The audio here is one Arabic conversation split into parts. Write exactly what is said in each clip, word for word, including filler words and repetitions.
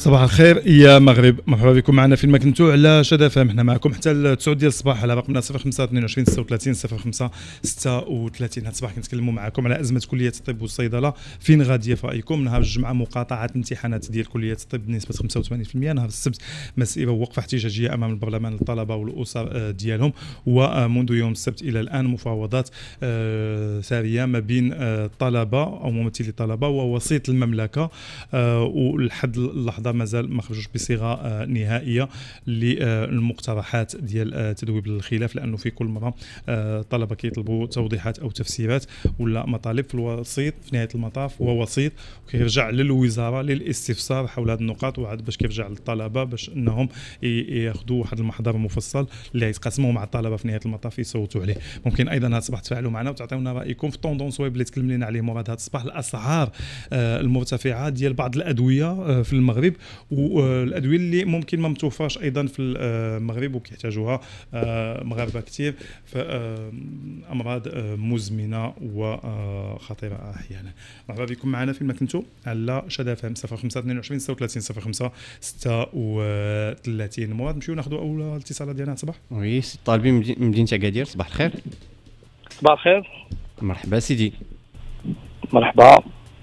صباح الخير يا مغرب، مرحبا بكم معنا فين ما كنتوا على شدا فهم. حنا معكم حتى التسعة ديال الصباح على رقمنا صفر خمسة اثنين وعشرين ستة وثلاثين صفر خمسة ستة وثلاثين. هذا الصباح كنتكلموا معكم على ازمه كليه الطب والصيدله، فين غاديه في رايكم؟ نهار الجمعه مقاطعه الامتحانات ديال كليه الطب بنسبه خمسة وثمانين بالمئة، نهار السبت مسيره ووقفه احتجاجيه امام البرلمان للطلبه والاسر ديالهم، ومنذ يوم السبت الى الان مفاوضات ساريه ما بين الطلبه او ممثلي الطلبه ووسيط المملكه، ولحد اللحظه مازال ما خرجوش بصيغه نهائيه للمقترحات ديال تذويب الخلاف، لانه في كل مره الطلبه كيطلبوا توضيحات او تفسيرات ولا مطالب في الوسيط في نهايه المطاف هو وسيط، وكيرجع للوزاره للاستفسار حول هذه النقاط، وعاد باش كيرجع للطلبه باش انهم ياخذوا واحد المحضر مفصل اللي يتقاسموا مع الطلبه في نهايه المطاف يصوتوا عليه. ممكن ايضا هذا الصباح تفاعلوا معنا وتعطيونا رايكم في طوندونس ويب اللي تكلم لنا عليه مراد هذا الصباح، الاسعار المرتفعه ديال بعض الادويه في المغرب، والادويه اللي ممكن ما متوفاش ايضا في المغرب وكيحتاجوها مغاربه كثير في امراض مزمنه وخطيره احيانا. مرحبا بكم معنا فين ما كنتوا على شدا فهم صفر خمسة اثنين وعشرين ستة وثلاثين صفر خمسة ستة وثلاثين. مراد نمشيو ناخذوا اول اتصال ديالنا الصباح. وي سي طالبي من مدينه اكادير. صباح الخير. صباح الخير. مرحبا سيدي. مرحبا.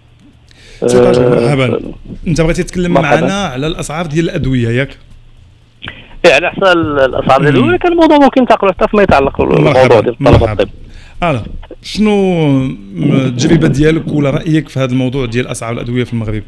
مرحبا. انت بغيتي تتكلم معنا على الاسعار ديال الادويه ياك؟ ايه على حسب الاسعار ديال الادويه، كان الموضوع ممكن تناقلوا حتى فيما يتعلق بالموضوع ديال طلب الطب. اه شنو التجربه ديالك ولا رايك في هذا الموضوع ديال اسعار الادويه في المغرب؟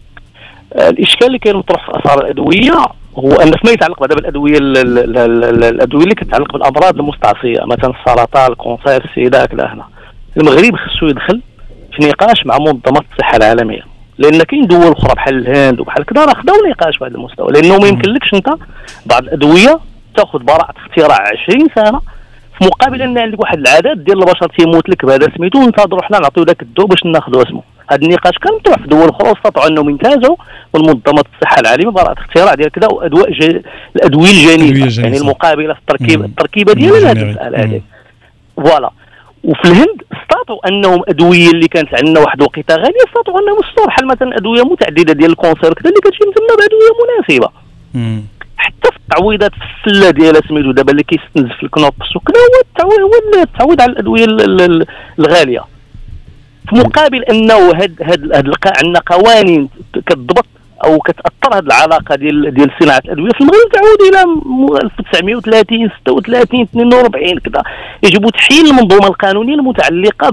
الاشكال اللي كاين مطروح في اسعار الادويه هو ان فيما يتعلق بعدا بالادويه الادويه اللي كتعلق بالامراض المستعصيه، مثلا السرطان، الكونسير، السيدا كذا، هنا المغرب خصو يدخل في نقاش مع منظمه الصحه العالميه، لان كاين دول اخرى بحال الهند وبحال كذا راه خداو نقاش في هذا المستوى، لانه ما يمكنلكش انت بعض الادويه تاخذ براءه اختراع عشرين سنه في مقابل ان عندك واحد العدد ديال البشر تيموت لك بهذا سميتو ونتظروا حنا نعطيو داك الدواء باش ناخذوا اسمه. هذا النقاش كان مطروح في دول اخرى واستطاعوا انهم ينتهزوا من منظمه الصحه العالميه براءه اختراع ديال كذا وادواء جي... الادويه الجانبيه، يعني المقابله في التركيب التركيبه ديال هذه المساله هذه. فوالا. وفي الهند استطاعوا انهم ادويه اللي كانت عندنا واحد الوقيته غاليه استطاعوا انهم يصدروا بحال مثلا ادويه متعدده ديال الكونسير كذا اللي كتجي مثلا بادويه مناسبه. مم. حتى في التعويضات في السله ديالها سميتو دابا اللي كيستنزف الكنوبس وكذا هو التعويض هو التعويض على الادويه الغاليه. في مقابل انه هاد هاد هاد عندنا قوانين كتضبط او كتاثر هذه العلاقه ديال ديال صناعه الادويه في المغرب تعود الى ألف وتسعمائة وثلاثين ستة وثلاثين اثنين وأربعين كذا. يجب تحيل المنظومه القانونيه المتعلقه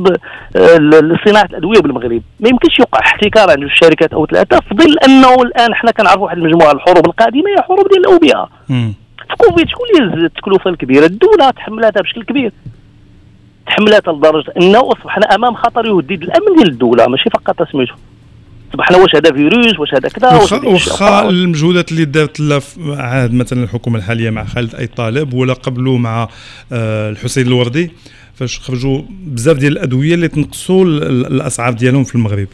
بصناعه الادويه بالمغرب. ما يمكنش يوقع احتكار عند الشركات او ثلاثه في ظل انه الان حنا كنعرفوا واحد المجموعه الحروب القادمه هي حروب ديال الاوبئه. في كوفيد شكون اللي التكلفه الكبيره؟ الدوله تحملتها بشكل كبير، تحملتها لدرجه انه اصبحنا امام خطر يهدد الامن ديال الدوله، ماشي فقط سميتو صبحنا واش هذا فيروس واش هذا كذا. واخا المجهودات اللي دارت لا عاد مثلا الحكومه الحاليه مع خالد اي طالب ولا قبله مع آه الحسين الوردي فاش خرجوا بزاف ديال الادويه اللي تنقصوا الاسعار ديالهم في المغرب.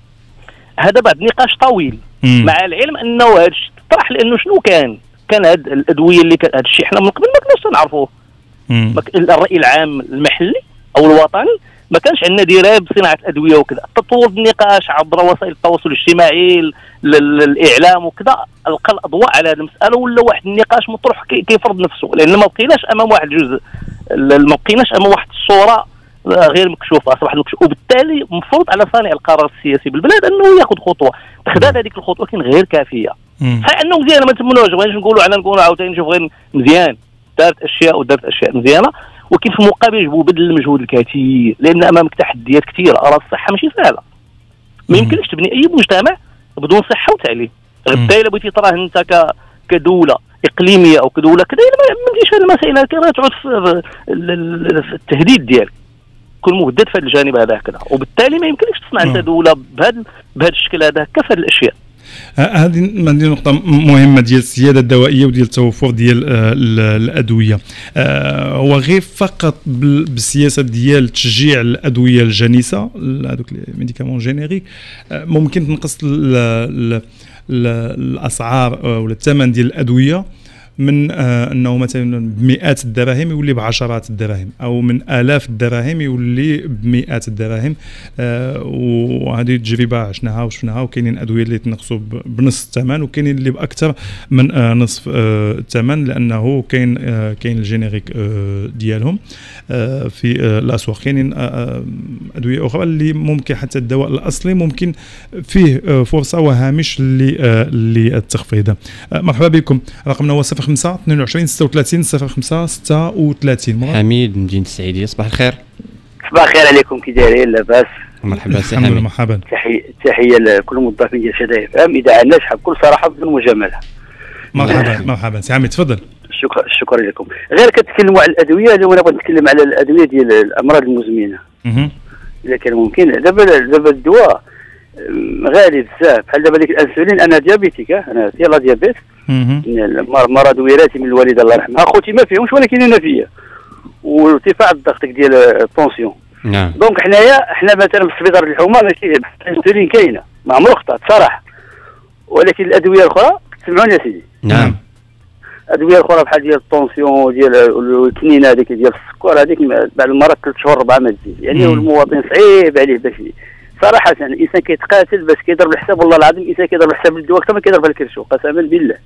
هذا بعد نقاش طويل مم. مع العلم انه هذا الشيء طرح، لانه شنو كان كان هاد الادويه اللي كان هذا الشيء حنا من قبل ما كناش نعرفوه. الراي العام المحلي او الوطني ما كانش عندنا درايه بصناعه الادويه وكذا. تطور النقاش عبر وسائل التواصل الاجتماعي الاعلام وكذا القى الاضواء على هذه المساله، ولا واحد النقاش مطروح كيفرض نفسه، لان ما بقيناش امام واحد الجزء ما بقيناش امام واحد الصوره غير مكشوفه اصبحت مكشوفه، وبالتالي مفروض على صانع القرار السياسي بالبلاد انه ياخذ خطوه. اتخذت هذيك الخطوه لكن غير كافيه. صحيح انه مزيانه ما تمنوش، ما بغيناش نقولوا انا نقولوا عاوتاني نشوف غير مزيان دارت اشياء ودارت اشياء مزيانه، ولكن في المقابل يجب بذل المجهود الكثير، لان امامك تحديات كثيره. راه الصحه ماشي سهله، ما يمكنش تبني اي مجتمع بدون صحه وتعليم. غدا الا بغيتي تراه انت ك كدوله اقليميه او كدوله كذا ما تمشيش هذه المسائل هكا، تعود في التهديد ديالك كل مهدد في هذا الجانب هذا كذا، وبالتالي ما يمكنش تصنع انت دوله بهذا بهذا الشكل هذا هكا في هذه الاشياء. هذه هذه نقطة مهمة ديال السيادة الدوائية وديال التوفر ديال الأدوية. هو غير فقط بالسياسة ديال تشجيع الأدوية الجانسة هذوك لي ميديكامون جينيريك ممكن تنقص الأسعار ولا الثمن ديال الأدوية من آه انه مثلا بمئات الدراهم يولي بعشرات الدراهم، او من الاف الدراهم يولي بمئات الدراهم. آه وهذه تجربه عشناها وشفناها، وكاينين ادويه اللي تنقصوا بنص الثمن، وكاينين اللي باكثر من آه نصف آه الثمن، لانه كاين آه كاين الجينيريك آه ديالهم آه في آه الاسواق. كاينين آه ادويه اخرى اللي ممكن حتى الدواء الاصلي ممكن فيه آه فرصه وهامش للتخفيض. آه مرحبا بكم، رقمنا هو صفر خمسة اثنين وعشرين ستة وثلاثين صفر خمسة ستة وثلاثين. حميد من مدينة السعيدية، صباح الخير. صباح الخير عليكم، كي دايرين؟ لاباس؟ مرحبا سي حميد. حميد. مرحبا. تحية تحية لكل الموظفين ديال شدائد اف ام، اذاعه ناجحه بكل صراحه بدون مجامله. مرحبا مرحبا سي عمي، تفضل. شكرا شكرا لكم. غير كتكلموا على الادويه، اليوم انا بغيت نتكلم على الادويه ديال الامراض المزمنه اها اذا كان ممكن. دابا دابا الدواء غالي بزاف، بحال دابا ديك الانسولين. انا ديابيتيك، انا ديال ديابيت، مرض وراثي من الوالده الله يرحمها. خوتي ما فيهمش ولكن انا فيا، وارتفاع الضغط ديال الطونسيون. نعم. دونك حنايا حنا مثلا في السبيطار الحكومه ماشي الانسولين كاينه، ما عمرو خطات صراحه، ولكن الادويه الاخرى تسمعوني يا سيدي. نعم. ادويه اخرى بحال ديال الطونسيون ديال الكنينه هذيك ديال السكر هذيك بعد المرات ثلاث شهور اربعه ما تزيد، يعني المواطن صعيب عليه باش صراحه. يعني الانسان كيتقاتل باش كيضرب الحساب، والله العظيم الانسان كيضرب الحساب للدواء اكثر ما كيضرب الكرشو، قسما بالله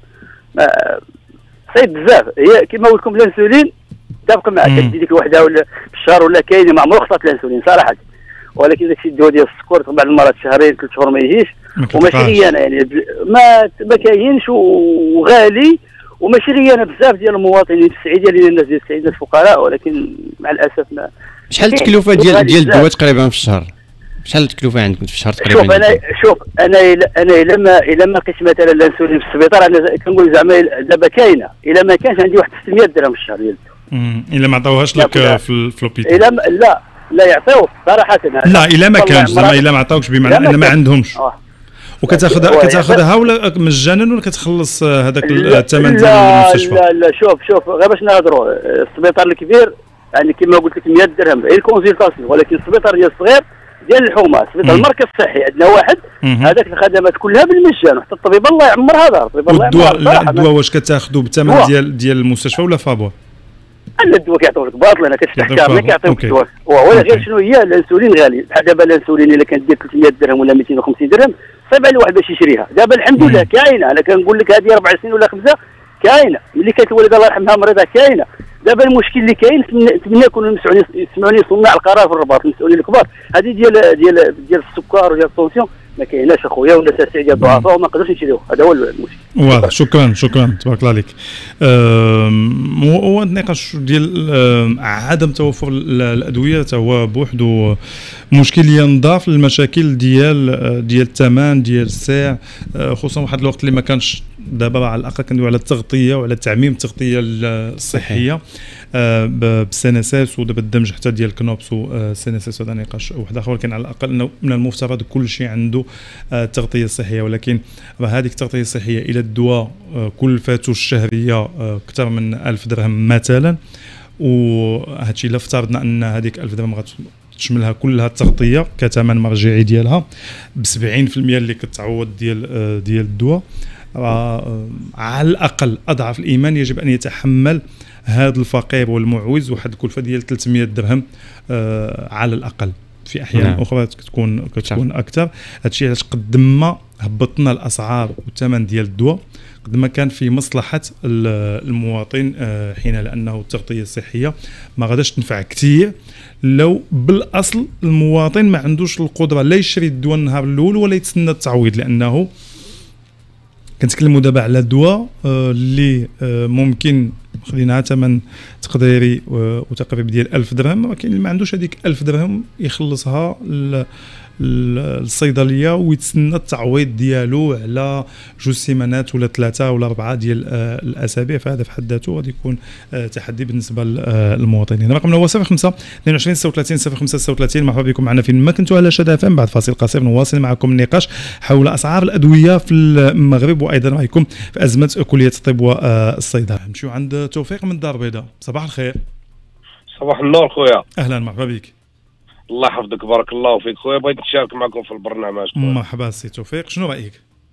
صعيب بزاف. هي كما قلت لكم الانسولين تبقى معك كدير ديك الوحده ولا في الشهر ولا كاينه، ما عمرو خطات الانسولين صراحه. ولكن داكشي الدواء ديال السكر بعد المرات شهرين ثلاث شهور ما يجيش، وماشي غير انا يعني ما ما كاينش وغالي، وماشي غير انا بزاف ديال المواطنين في السعيديه اللي الناس ديال السعيديه الفقراء، ولكن مع الاسف ما. شحال التكلفه ديال ديال الدواء تقريبا في الشهر؟ شحال التكلفه عندكم في الشهر تقريبا؟ شوف انا شوف انا انا الا ما الا ما لقيتش مثلا الانسولين في السبيطار، انا كنقول زعما دابا كاينه، الا ما كانش عندي واحد ستمية درهم في الشهر ديال امم الا ما عطاوهاش لك في في لوبيتال. الا لا لا يعطيوك صراحه. لا الا ما كانش زعما الا ما عطاوكش بمعنى ان ما عندهمش. آه. وكتاخذها كتاخذها ولا مجانا ولا كتخلص هذاك الثمن ديال المستشفى؟ لا لا شوف شوف غير باش نهضروا، السبيطار الكبير يعني كما قلت لك مية درهم غير الكونسلطاسيون، ولكن السبيطار ديال الصغير ديال الحومه، السبيطار المركز الصحي عندنا واحد هذاك الخدمات كلها بالمجان، وحتى الطبيب الله يعمرها دار الطبيب الله يعمرها. والدواء الدواء واش كتاخذوا بالثمن ديال ديال المستشفى ولا فابور؟ انا الدواء كيعطيوك لك باطل، انا كتحكي ملي كيعطيوك الدواء ولا غير شنو هي الانسولين غالي. بحال دابا الانسولين الا كانت دير ثلاثمية درهم ولا مئتين وخمسين درهم صعيب على الواحد باش يشريها. دابا الحمد لله كاينه، انا كنقول لك هذه اربع سنين ولا خمسه كاينه، ملي كانت الوالده الله يرحمها مريضه كاينه. دابا المشكل اللي كاين نتمنى يكونوا المسؤولين يسمعوني صناع القرار في الرباط، المسؤولين الكبار، هذه ديال ديال ديال السكر وديال الطونسيون ما كايناش اخويا، ولا تسعير ديال الضعفاء وما نقدروش نشريوه، هذا هو المشكل. واضح. شكرا شكرا تبارك الله عليك. هو النقاش ديال عدم توفر الادويه هو بوحده مشكل ينضاف للمشاكل ديال ديال الثمن ديال السعر، خصوصا واحد الوقت اللي ما كانش. دابا على الاقل كندوي على التغطيه وعلى تعميم التغطيه الصحيه بالسينساس، ودابا الدمج حتى ديال كنوبس والسينساس، هذا نقاش واحد اخر. ولكن على الاقل انه من المفترض كل شيء عنده التغطيه الصحيه، ولكن هذيك التغطيه الصحيه الى الدواء كلفته الشهريه اكثر من ألف درهم مثلا، وهذا الشيء الا افترضنا ان هذيك ألف درهم تشملها كلها التغطيه كثمن مرجعي ديالها ب سبعين بالمئة اللي كتعوض ديال ديال الدواء، على الاقل اضعف الايمان يجب ان يتحمل هذا الفقير والمعوز واحد الكلفه ديال ثلاثمية درهم على الاقل. في احيان نعم. اخرى كتكون كتكون اكثر. هادشي علاش قد ما هبطنا الاسعار والثمن ديال الدواء قد ما كان في مصلحه المواطن حين، لانه التغطيه الصحيه ما غاداش تنفع كثير لو بالاصل المواطن ما عندوش القدره لا يشري الدواء النهار الاول ولا يتسنى التعويض. لانه كنتكلموا دابا على دواء اللي ممكن خليناها ثمن تقديري وتقريب ديال ألف درهم، ولكن اللي ما عندوش هذيك ألف درهم يخلصها الصيدليه ويتسنى التعويض ديالو على جوج سيمانات ولا ثلاثه ولا اربعه ديال الاسابيع، فهذا في حد ذاته غادي يكون تحدي بالنسبه للمواطنين. رقمنا هو صفر خمسة اثنين وعشرين ستة وثلاثين صفر خمسة ستة وثلاثين. مرحبا بكم معنا فين ما كنتوا على شاد اف ام. بعد فاصل قصير نواصل معكم النقاش حول اسعار الادويه في المغرب، وايضا رايكم في ازمه كليه الطب والصيدله. نمشيو عند توفيق من الدار البيضاء. صباح الخير. صباح النور خويا. اهلا مرحبا بك. الله يحفظك بارك الله فيك خويا، بغيت نشارك معكم في البرنامج خويا. مرحبا سي توفيق، شنو رايك؟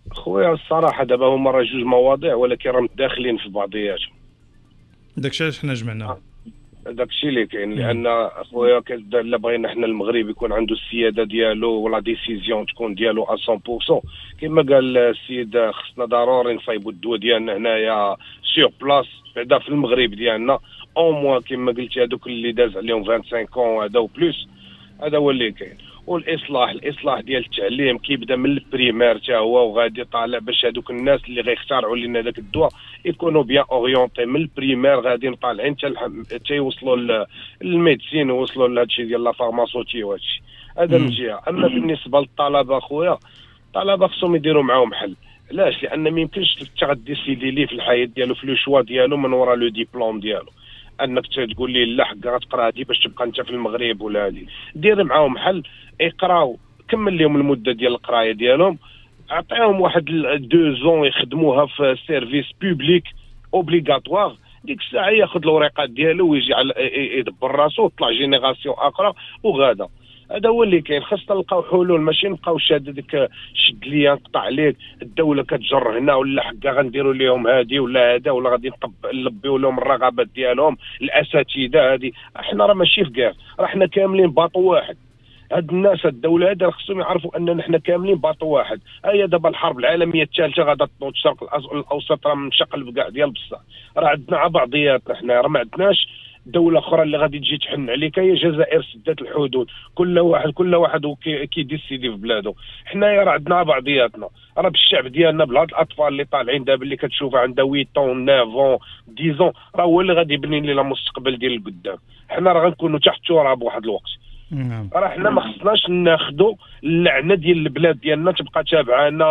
خويا الصراحه دابا هما راه جوج مواضيع ولكن راهم داخلين في بعضياتهم. داكشي علاش حنا جمعناها. داكشي اللي كاين، لان خويا الا بغينا حنا المغرب يكون عنده السياده ديالو ولا ديسيزيون تكون ديالو مية بالمية كما قال السيد، خصنا ضروري نصايبوا الدواء ديالنا هنايا سيغ بلاص بعدا في المغرب ديالنا او موان كما قلتي هذوك اللي داز عليهم خمسة وعشرين هذا وبلوس. هذا هو اللي كاين. والاصلاح الاصلاح ديال التعليم كيبدا من البريمير حتى هو وغادي طالع باش هذوك الناس اللي غيختارعوا لنا داك الدواء يكونوا بيان اورينتي من البريمير غادي طالعين حتى يوصلوا للميديسين ويوصلوا لهذا الشيء ديال لا فارماسوتي وهذا الشيء. هذا من جهه. اما بالنسبه للطلبه خويا، الطلبه خصهم يديروا معاهم حل. علاش؟ لان ما يمكنش انت غديسيدي ليه في الحياه ديالو في لو شوا ديالو من وراء لو ديبلوم ديالو، انك تقول لي لا حق غتقرا هادي باش تبقى انت في المغرب ولا هادي. دير معاهم حل، يقراو، كمل لهم المده ديال القرايه ديالهم، عطيهم واحد دو زون يخدموها في سيرفيس بوبليك اوبليغاتوار، ديك الساعه ياخذ الوريقات ديالو ويجي على يدبر راسو وطلع جينيراسيون اخرى وغادا. هذا هو اللي كاين. خاصنا نلقاو حلول، ماشي نبقاو شاد ديك شد ليا نقطع عليك الدوله كتجر هنا ولا حكا غنديروا لهم هادي ولا هذا ولا غادي نلبيو لهم الرغبات ديالهم الاساتذه. هذه احنا راه ماشي في كاع، راه حنا كاملين باطو واحد. هاد الناس الدوله هذا خصهم يعرفوا اننا حنا كاملين باطو واحد. هيا دابا الحرب العالميه الثالثه غادا تنوض الشرق الاوسط راه مشقلب كاع ديال بصح، راه عندنا على بعضياتنا حنا، راه ما عندناش دوله اخرى اللي غادي تجي تحن عليك. هي الجزائر سدات الحدود، كل واحد كل واحد كيديسيدي في بلاده. حنايا راه عندنا بعضياتنا، راه بالشعب ديالنا بهاد الاطفال اللي طالعين دابا اللي كتشوفها عندها ثمانية طون تسعة عشرة راه هو اللي غادي يبني لنا المستقبل ديال القدام. حنا راه غنكونوا تحت التراب واحد الوقت. نعم. راه حنا ما خصناش ناخذوا اللعنه ديال البلاد ديالنا تبقى تابعانا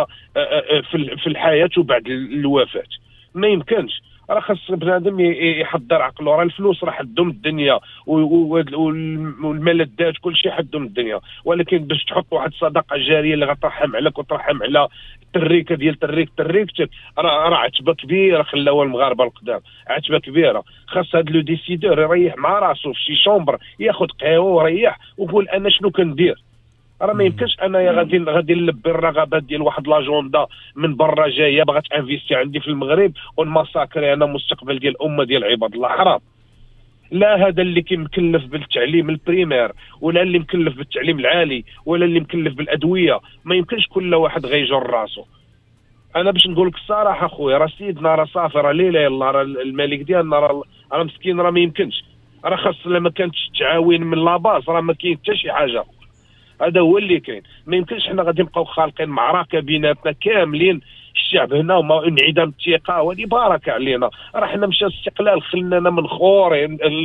في الحياه وبعد الوفاه. ما يمكنش. راه خاص بنادم يحضر عقله. راه الفلوس راه حدهم الدنيا والملذات كل شيء حدهم الدنيا، ولكن باش تحط واحد الصدقه جاريه اللي غترحم عليك وترحم على التريكه ديال تريك تريكتك، راه راه عتبه كبيره خلاوها المغاربه القدام، عتبه كبيره. خاص هذا لو ديسيدور يريح مع راسو في شي شومبر، ياخذ قهوه ويريح ويقول انا شنو كندير. راه ما يمكنش انايا غادي غادي نلبي الرغبات ديال واحد لاجوندا من برا جايه باغا تانفيستي عندي في المغرب ونمساكري انا مستقبل ديال الامه ديال عباد الله. حرام. لا هذا اللي كيمكلف بالتعليم البريمير ولا اللي مكلف بالتعليم العالي ولا اللي مكلف بالادويه، ما يمكنش كل واحد غيجر راسو. انا باش نقول لك الصراحه خويا، راه سيدنا راه صافي، راه لا يلاه، راه الملك ديالنا راه راه مسكين، راه ما يمكنش. راه خاص لما كانتش تعاون من لاباس راه ما كاين حتى شي حاجه. هذا هو اللي كاين. ما يمكنش حنا غادي نبقاو خالقين معركه بيناتنا كاملين، الشعب هنا وما انعدام الثقه وهذه باركه علينا. راه حنا مشى الاستقلال خلانا من خور،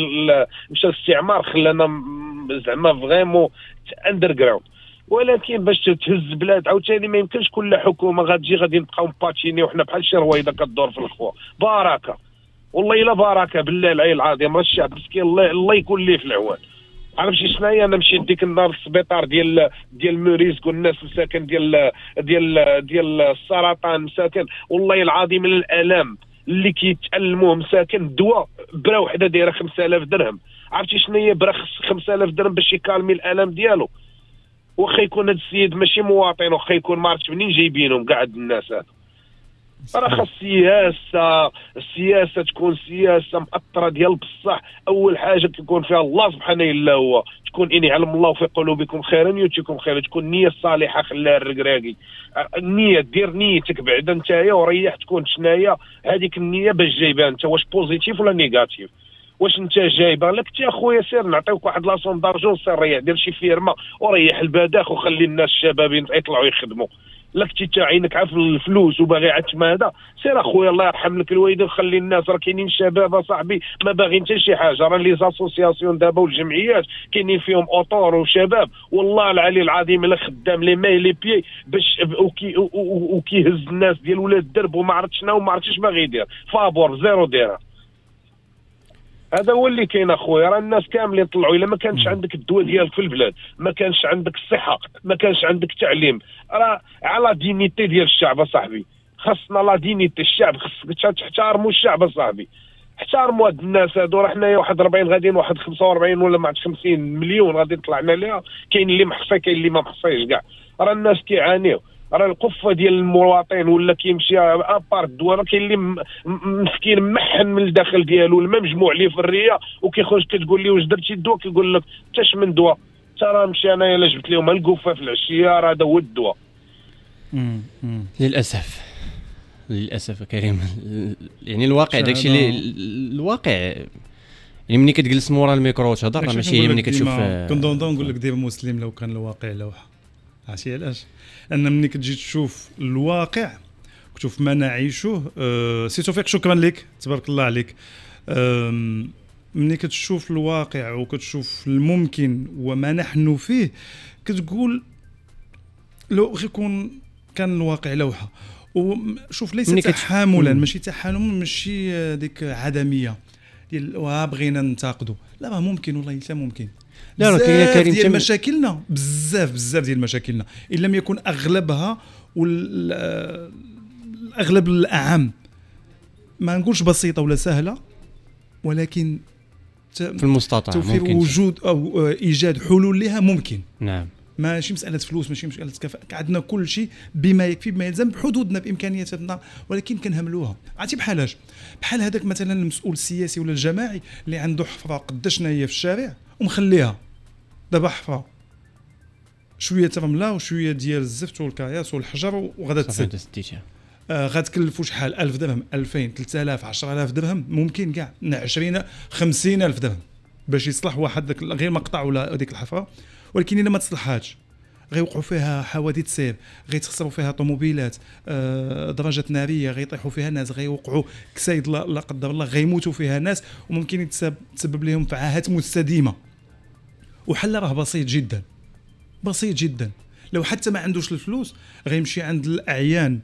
مشى الاستعمار خلانا زعما فريمون اندر جراوند. ولكن باش تهز بلاد عاوتاني ما يمكنش كل حكومه غتجي غادي نبقاو مباتشيني وحنا بحال شي رويضه كدور في الخوا. باركه والله الا باركه بالله العلي العظيم. راه الشعب مسكين الله, الله يكون ليه في العوان. عرفتي شناهي؟ انا مشيت ديك النهار للسبيطار ديال ديال موريسك والناس مساكن ديال ديال ديال السرطان مساكن، والله العظيم من الالام اللي كيتالموه مساكن. الدواء برا وحده دايره خمسة آلاف درهم. عرفتي شنو هي برا خمسة آلاف درهم باش يكالمي الالام ديالو؟ واخا يكون هذا السيد ماشي مواطن، واخا يكون ما عرفتش منين جايبينهم كاع هاد الناس هادو. راه خاص السياسه، السياسه تكون سياسه مأطره ديال بصح. اول حاجه تكون فيها الله سبحانه الا هو، تكون اني علم الله في قلوبكم خيرا يؤتكم خيرا، تكون النيه الصالحه خلاها الركراكي. النيه دير نيتك بعدا نتايا وريح تكون شناهي هذيك النيه باش جايبها انت، واش بوزيتيف ولا نيجاتيف. واش انت جايبها لك انت اخويا سير نعطيوك واحد لاصون دارجون، سير ريح دير شي فيرما وريح البداخ وخلي الناس الشباب يطلعوا يخدموا. لك انت عينك عارف الفلوس وباغي عتم هذا، سير اخويا الله يرحم لك الوالدين خلي الناس. راه كاينين شباب اصاحبي ما باغيين حتى شي حاجه، راه لي زاسوسياسيون دابا والجمعيات كاينين فيهم اوطور وشباب والله العلي العظيم الا خدام لي ماي لي بيي باش وكي وكيهز الناس ديال ولاد الدرب وما عرفت شنو وما عرفتش باغي يدير فابور زيرو ديرها. هذا هو اللي كاين اخويا. راه الناس كاملين طلعوا. الا ما كانش عندك الدواء ديالك في البلاد، ما كانش عندك الصحه، ما كانش عندك التعليم، راه على دينيتي ديال الشعب اصاحبي. خاصنا لا دينيتي الشعب، خصك تحترموا الشعب اصاحبي. احترموا هاد الناس هادو. راه حنايا واحد أربعين غاديين واحد خمسة وأربعين ولا ما عرفت خمسين مليون غادي طلعنا ليها. كاين اللي محصي كاين اللي ما محصيش كاع. راه الناس كيعانيو. راه القفه ديال المواطن ولا كيمشي ابار الدواء، راه كاين اللي مسكين محن من الداخل ديالو، الماء مجموع ليه في الريه وكيخرج كتقول ليه واش درتي الدواء، كيقول لك حتى شمن دواء، حتى راه نمشي انايا الا جبت لهم القفه في العشيه راه هذا هو الدواء. للاسف للاسف كريم، يعني الواقع داكشي اللي الواقع، يعني ملي كتجلس مورا الميكرو وتهضر راه ماشي هي ملي كتشوف. كنظن نقول لك ديما مسلم لو كان الواقع لوحه، عرفتي علاش؟ ان ملي كتجي تشوف الواقع كتشوف ما نعيشوه. أه سي توفيق شكرا لك، تبارك الله عليك. أه ملي كتشوف الواقع وكتشوف الممكن وما نحن فيه كتقول لو غيكون كان الواقع لوحه. وشوف ليس تحاملا، ماشي تحالم، ماشي ديك عدميه ديال واه بغينا ننتقدوا، لا راه ممكن والله حتى ممكن. لا راه كاين كريم ديال مشاكلنا، بزاف بزاف ديال مشاكلنا ان لم يكن اغلبها والاغلب الاعم، ما نقولش بسيطه ولا سهله، ولكن في المستطاع توفير وجود او ايجاد حلول لها ممكن. نعم، ماشي مساله فلوس، ماشي مساله كفاءه، عندنا كل شيء بما يكفي بما يلزم بحدودنا بامكانياتنا، ولكن كنهملوها. عرفتي بحالاش؟ بحال هذاك مثلا المسؤول السياسي ولا الجماعي اللي عنده حفره قداشنا هي في الشارع ومخليها دابا حفره شويه ترمله وشويه ديال الزفت والكاياس والحجر وغادا تسد، آه غتكلفوا شحال؟ ألف درهم، ألفين، ثلاثة آلاف، عشرة آلاف درهم، ممكن كاع عشرين خمسين ألف درهم باش يصلح واحد داك غير مقطع ولا هذيك الحفره. ولكن الا ما تصلحاتش غيوقعوا فيها حوادث سير، غيتخسروا فيها طوموبيلات، آه درجات ناريه، غيطيحوا فيها ناس، غيوقعوا كسايد لا قدر الله، غيموتوا فيها ناس، وممكن يتسبب لهم في عاهات مستديمه. وحل راه بسيط جدا، بسيط جدا. لو حتى ما عندوش الفلوس غيمشي عند الاعيان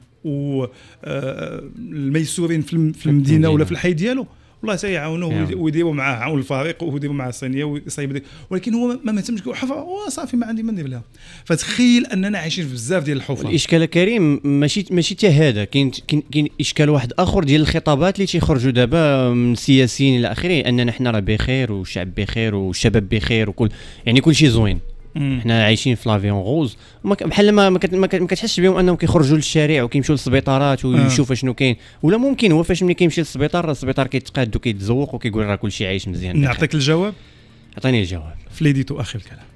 والميسورين في المدينه ولا في الحي ديالو، والله سيعاونوه ويديروا معاه عون الفريق ويديروا معاه الصينيه ويصايب، ولكن هو ما مهتمش حفره وصافي ما عندي ما ندير لها. فتخيل اننا عايشين في بزاف ديال الحفر. الاشكال كريم ماشي ماشي حتى هذا، كاين كاين اشكال واحد اخر ديال الخطابات اللي تيخرجوا دابا من السياسيين الى اخره، اننا حنا راه بخير والشعب بخير والشباب بخير وكل، يعني كل شيء زوين، حنا عايشين في لافيون غوز، بحال ما ما كتحسش بهم انهم كيخرجوا للشارع وكيمشيو للسبيطارات ويشوفوا شنو كاين. ولا ممكن هو فاش ملي كيمشي للسبيطار، السبيطار كيتقاد وكيتزوق وكيقول راه كلشي عايش مزيان. نعطيك الجواب، عطيني الجواب في ليديتو اخر الكلام.